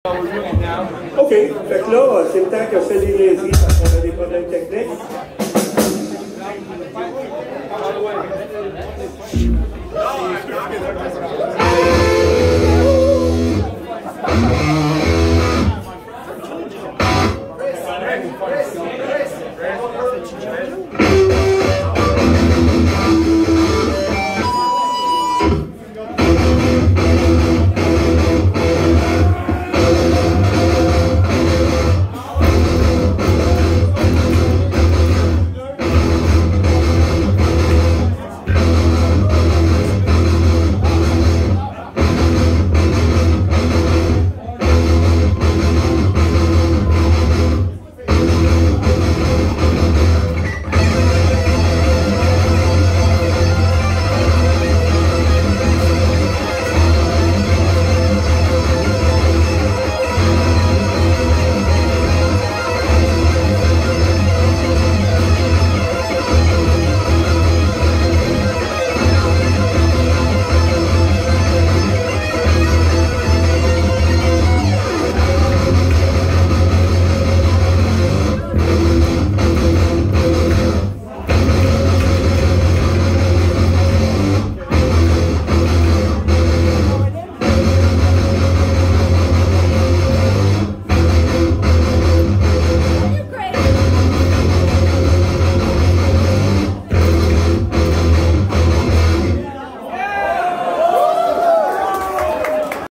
OK. Fait que là, c'est le temps que je fais des niaiseries parce qu'on a des problèmes techniques.